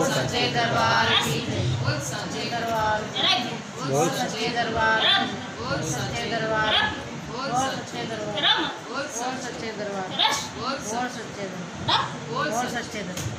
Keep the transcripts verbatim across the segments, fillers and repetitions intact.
सच्चे दरबार की बोल सच्चे दरबार बोल सच्चे दरबार बोल सच्चे दरबार बोल सच्चे दरबार बोल सच्चे दरबार बोल सच्चे दरबार बोल सच्चे दरबार।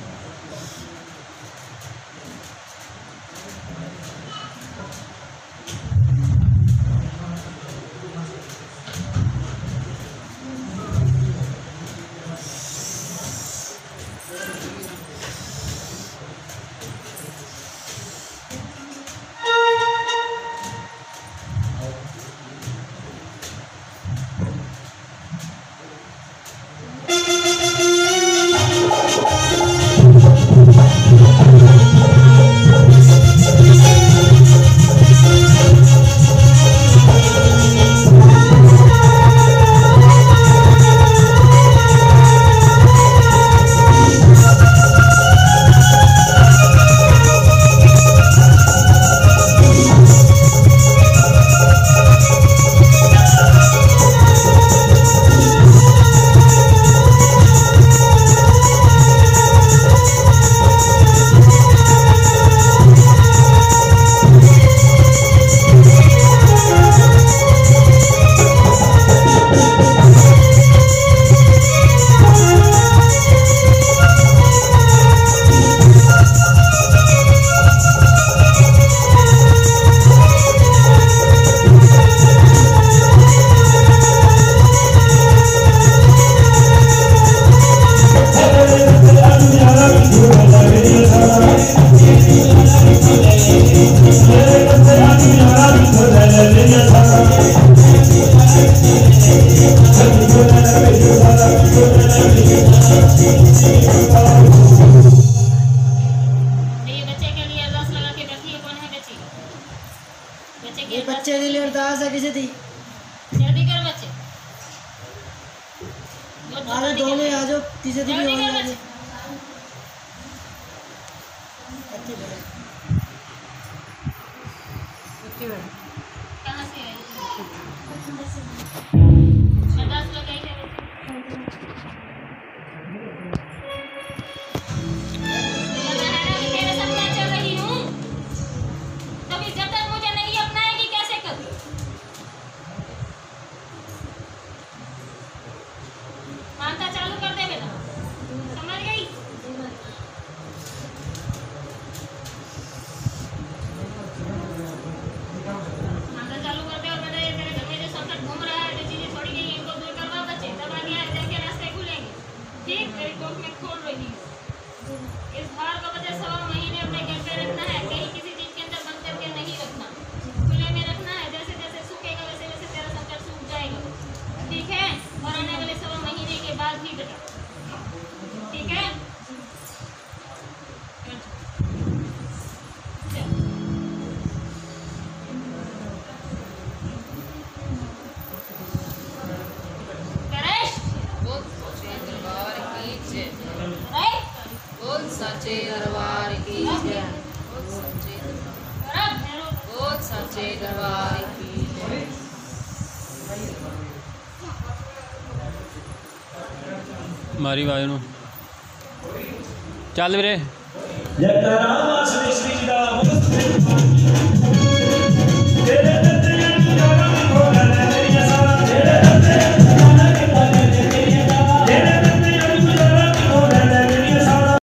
बच्चे के लिए अरदास है किसी दी जल्दी कर बच्चे आगे दो में आ जाओ तीसरे दिन जल्दी कर बच्चे कहां से आई अरदास लगाई है तेरे साथ मैं चल रही हूं तभी जब तक मुझे नहीं अपनाएगी कैसे कर मानता चालू कर दे बेटा समझ गई मानता चालू कर दे और बेटा ये तेरे घर में जो संकट घूम रहा है जो चीजें छोड़ी गई इनको दूर करवा बच्चे दबा दिया है देख के रास्ते खुलेंगे ठीक तेरी कोख में खोल रही है इस भार का बच्चा सवा महीने अपने घर पे रखना है कहीं किसी चीज के अंदर बंद करके नहीं रखना खुले में रखना है जैसे जैसे सूखेगा वैसे वैसे तेरा संकट सूख जाएगा ठीक है और आने वाले सवा महीने के बाद भी बेटा ठीक है करेश बोल सच्चे दरबार की जय राइट बोल सच्चे दरबार की जय बोल सच्चे दरबार बोल सच्चे दरबार की जय। मारी वायु चल वीरे जय राम श्री